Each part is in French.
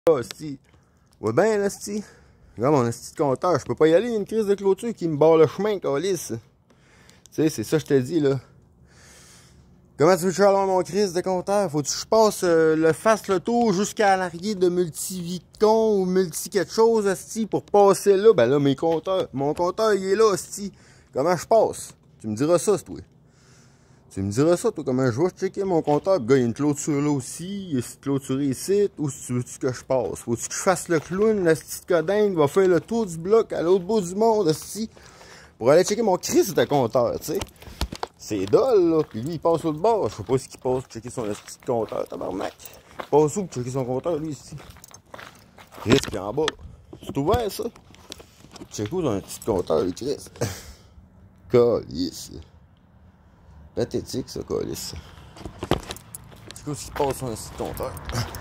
Ah, esti. Ouais ben là, esti. Regarde mon esti de compteur, je peux pas y aller, il y a une crise de clôture qui me barre le chemin, câlisse. Tu sais, c'est ça que je te dis, là. Comment tu veux que je fasse mon crise de compteur? Faut que je passe, fasse le tour jusqu'à l'arrière de Multivicon ou Multi quelque chose, esti, pour passer là. Ben là, mon compteur, il est là, esti. Comment je passe? Tu me diras ça, c'est toi. Tu me diras ça, toi, comment je vais checker mon compteur. Le gars, il y a une clôture là aussi. Il y a une clôture ici. Où tu veux que je passe? Faut-tu que je fasse le clown, la petite codingue, va faire le tour du bloc à l'autre bout du monde, aussi, pour aller checker mon crise de compteur, tu sais. C'est dole, là. Puis lui, il passe l'autre bord. Je sais pas ce qu'il passe pour checker son petit compteur, tabarnak. Il passe où pour checker son compteur, lui, ici? Chris, puis en bas. C'est ouvert, ça? Check où son petit compteur, lui, Chris? Calice. Pathétique, ça, calice. C'est quoi ce qui passe sur un petit compteur?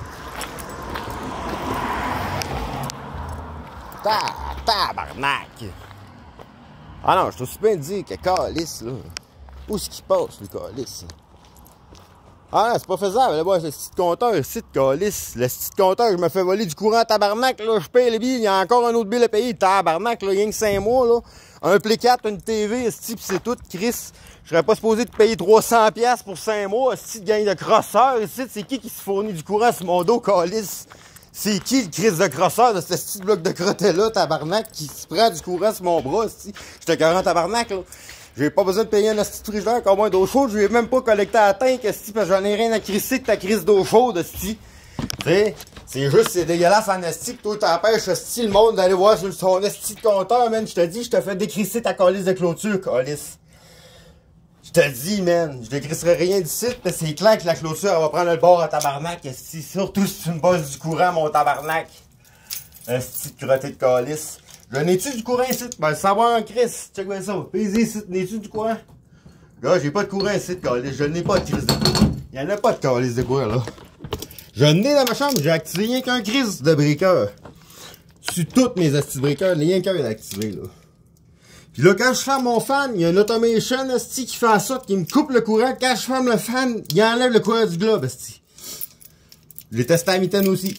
Tabarnak! Ah non, je t'ai aussi bien dit que calice, là. Où est-ce qu'il passe, le calice? Ah non, c'est pas faisable, là, bas, ce petit compteur, ici, de calice. Le petit compteur, je me fais voler du courant, tabarnak, là. Je paye le billet, il y a encore un autre bill à payer, tabarnak, là. Il y a que 5 mois, là. Un Play 4, une TV, esti, pis c'est tout, Chris. Je serais pas supposé te payer 300$ pour 5 mois, esti, de gang de crosseur, ici. C'est qui se fournit du courant sur mon dos, calice? C'est qui le Chris de crosseur de ce petit bloc de crotté-là, tabarnak, qui se prend du courant sur mon bras, esti? J'étais 40 tabarnak, là. J'ai pas besoin de payer un esti de frigidaire, encore moins d'eau chaude. Je lui ai même pas collecté à la tank, esti, parce que j'en ai rien à crisser que ta crise d'eau chaude, esti. T'sais, c'est juste, c'est dégueulasse en esti que toi t'empêches, esti, le monde d'aller voir sur son esti de compteur, man. Je te dis, je te fais décrisser ta calice de clôture, calice. Je te dis, man, je décrisserai rien d'ici, mais c'est clair que la clôture, elle va prendre le bord à tabarnak, esti. Surtout si tu me passes du courant, mon tabarnak. Esti de crotté de calice. Je n'ai-tu du courant ici? Ben, le savoir en Chris. Check bien ça. Payez ici. N'es-tu du courant? Gars, j'ai pas de courant ici, de calice. Je n'ai pas de crise de courant. Il y en a pas de calice de courant, là. Je n'ai dans ma chambre. J'ai activé rien qu'un crise de breaker. Sur toutes mes esti de breakers, rien qu'un est activé, là. Puis là, quand je ferme mon fan, il y a une automation, esti, qui fait en sorte qu'il me coupe le courant. Quand je ferme le fan, il enlève le courant du globe, esti. Je l'ai testé à mitaine aussi.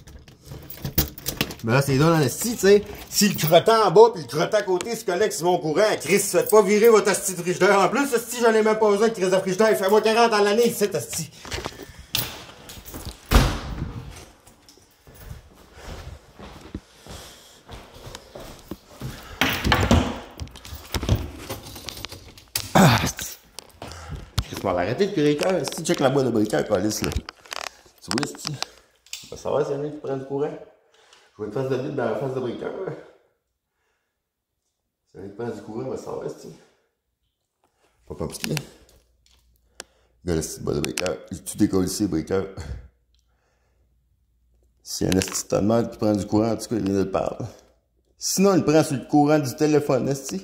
Mais là, c'est dans l'esti, tu sais. Si le crottant en bas pis le crottant à côté se collecte sur mon courant, Chris, faites pas virer votre esti de frigidaire. En plus, esti, j'en ai même pas besoin de crise de frigidaire. Fais-moi 40 dans l'année, ici, esti. Ah, esti. Chris, m'en arrêté le breaker, esti. Check la boîte de breaker, calice, là. Tu vois, esti. On va savoir s'il y en a qui prennent du courant. Je vois une face de vide dans la face de breaker. Si on est pas du courant, on va savoir, c'est pas compliqué. Regarde le petit bas de breaker. Tu décolles ici, breaker. S'il y a un esti de merde qui prend du courant, en tout cas, il vient de le parler. Sinon, il prend sur le courant du téléphone, esti.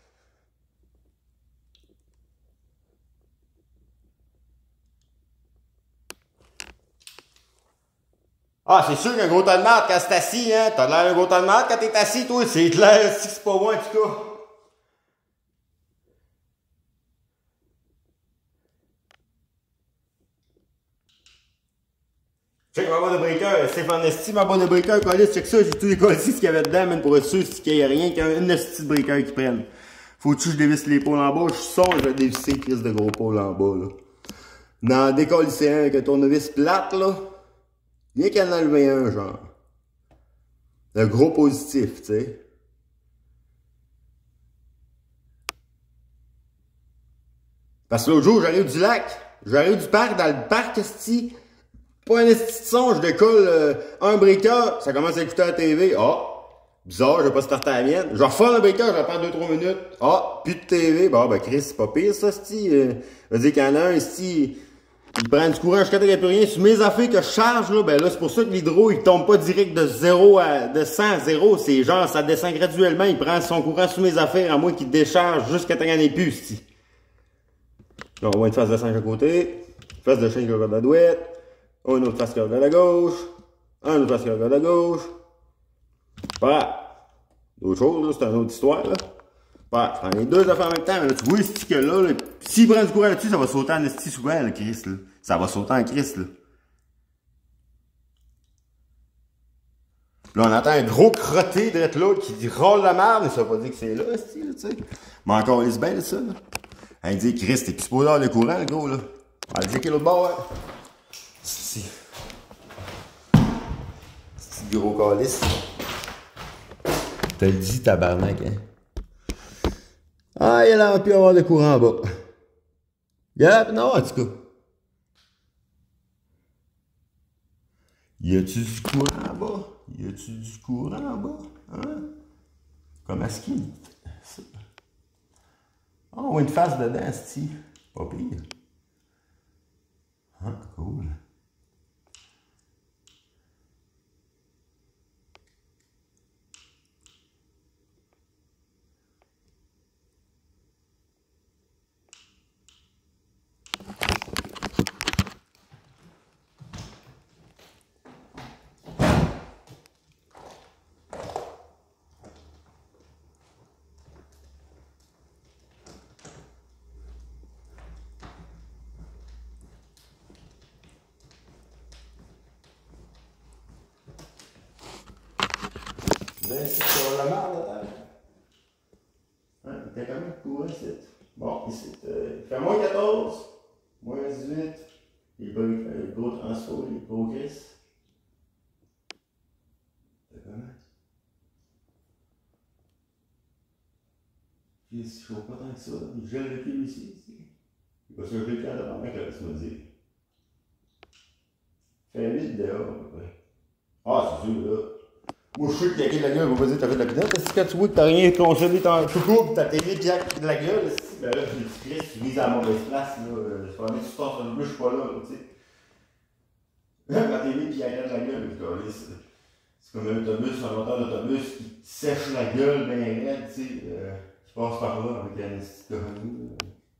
Ah, c'est sûr qu'un gros tas de merde quand c'est assis, hein. T'as l'air d'un gros tas de merde quand t'es assis, toi. C'est clair, si c'est pas moi, en tout cas. Check ma boîte de breaker, Stéphane Esti, ma boîte de breaker, calice, check ça, j'ai tout décollé ce qu'il y avait dedans, man, pour être sûr qu'il n'y a rien qu'un esti de breaker qui prenne. Faut-tu que je dévisse les pôles en bas? Je sens, je vais dévisser Chris de gros pôles en bas, là. Dans décoller c'est un avec un tournevis plate, là. Rien qu'à en enlever un, genre. Le gros positif, tu sais. Parce que l'autre jour, j'arrive du lac, j'arrive du parc, dans le parc, esti. Pas un esti de son, je décolle un breaker, ça commence à écouter la TV. Ah, bizarre, je vais pas starter la mienne. Je vais refaire le breaker, j'attends 2-3 minutes. Ah, plus de TV. Bon, ben Chris, c'est pas pire ça, esti. Je veux dire qu'il y en a un, esti, il prend du courant jusqu'à temps qu'il n'y a plus rien. Sur mes affaires que je charge, là, ben là, c'est pour ça que l'hydro, il tombe pas direct de 0 à, de 100 à 0. C'est genre, ça descend graduellement, il prend son courant sur mes affaires, à moins qu'il décharge jusqu'à temps qu'il n'y en ait plus, esti. Là, on voit une face de 5 à côté, une face de chien qui regarde la douette. Une autre face qui regarde à gauche. Un autre face qui regarde à gauche. Voilà. D'autres choses, là, c'est une autre histoire, là. Voilà, je prends les deux affaires en même temps, mais là, tu vois, ce que là, s'il prend du courant là-dessus, ça va sauter en esti souvent, le Christ, là. Ça va sauter en Christ, là. Là, on entend un gros crotté d'être là qui rôle la merde, mais ça veut pas dire que c'est là, tu sais. Mais encore, il se bien de ça, là. Il dit, Chris, t'es plus supposé avoir le courant, le gros, là. On va le checker l'autre bord, ouais. C'est gros calice. T'as le dit, tabarnak, hein. Ah, il a l'air pu avoir de courant en bas. Yep, non, en tout cas. Y a-tu du courant en bas? Y a-tu du courant en bas? Hein? Comme à ski. Ah, on a une face dedans, c'ti. Pas pire. Ah, cool. Ben, c'est sur la marde, là. Hein, il était quand même courant, ici. Bon, ici, il fait moins 14, moins 18. Les gros transport, les gros Chris. C'est comment? Puis, je trouve pas tant que ça. Il gèle le pied ici. Il va se lever le camp devant moi, laisse-moi dire. Fait 8 dehors, à peu près. Ah, c'est sûr, là. Moi, je sais qu'il y a de la gueule, vous vas dire, t'as fait de la pinotte. Est-ce que quand tu vois que t'as rien consommé ton coucou, pis t'as télé pis de la gueule, ben là, je me dis, Chris, tu vises à la mauvaise place, là. Je vais aller sur ton bleu, je suis pas là, tu sais. Ma télé pis il y a de la gueule, c'est comme un autobus, un moteur d'autobus qui te sèche la gueule ben raide, tu sais. Tu passes par là avec un petit coronu.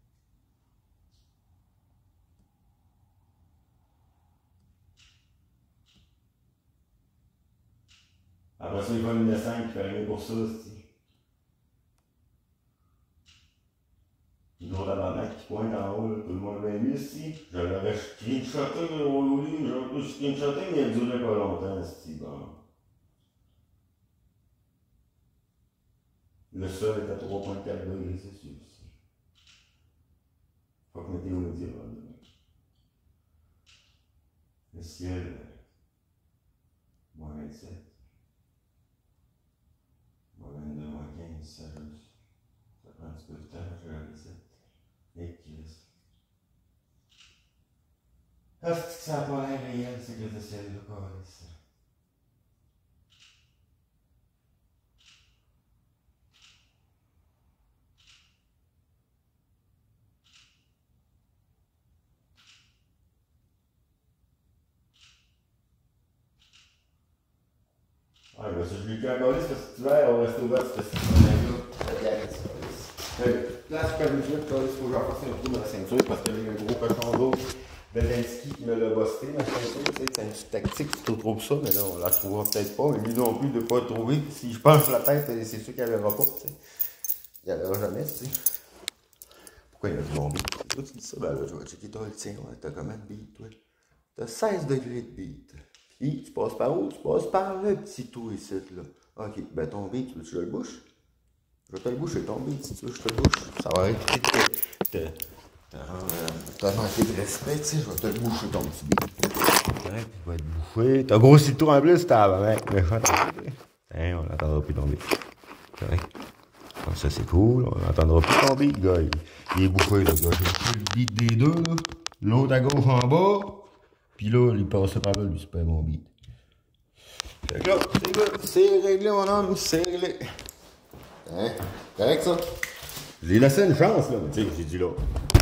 Après ça, il va une descente qui fait rien pour ça, c'est. Une autre tabarnak qui pointe en haut, là, tout le monde l'a vu ici. Je l'aurais screenshoté au lieu, j'aurais pu screenshoter, mais il durait pas longtemps, c'est bon. Le sol est à 3,4 degrés, c'est sûr. Faut que météo le dira. Le ciel, moins 27. Moins 22, moins 15, ça prend un petit peu de temps, je regarde ça. Et Chris. Ah, c'est que ça n'a pas l'air réel, c'est que le ciel là, quoi, ça. Ah, il va se jouer qu'un colis parce que tu vas, on reste ouvert, c'est ce là. Ça gagne ça. Là, je peux me dire que il faut que j'en fasse un trou dans la ceinture parce qu'il y a un gros cochon d'eau. Belinsky qui me l'a busté, ma ceinture, tu sais, c'est une petite tactique, tu trouves ça, mais là, on la trouvera peut-être pas. Et lui non plus de pas le trouver. Si je penche la tête, c'est sûr qu'il n'y verra pas, tu sais. Il n'y verra jamais, tu sais. Pourquoi il a du bon beat? Toi, tu dis ça? Ben là, je vais checker toi le tien. Ouais, t'as combien de beat, toi? T'as 16 degrés de beat. Puis, tu passes par où? Tu passes par le petit trou ici, là. Ok, ben ton beat, tu veux que je le bouche? Je vais te le boucher, ton beat, si tu veux que je te le bouche. Ça va éviter t'as manqué de respect, tu sais, je vais te le boucher, ton petit beat. Correct, il va être bouché. T'as grossi le trou en plus, t'as mec. Hein, on n'entendra plus ton beat. Correct. Comme ça, c'est cool. On n'entendra plus ton beat, gars. Il est bouché, le gars. J'ai bouché le beat des deux, là. L'autre à gauche en bas. Puis là, il passait par là, lui, c'est pas mon beat. Fait que là, c'est good. C'est réglé, mon homme, c'est réglé. Hein? Correct, ça? J'ai laissé une chance, là, mais tu sais, j'ai dit là.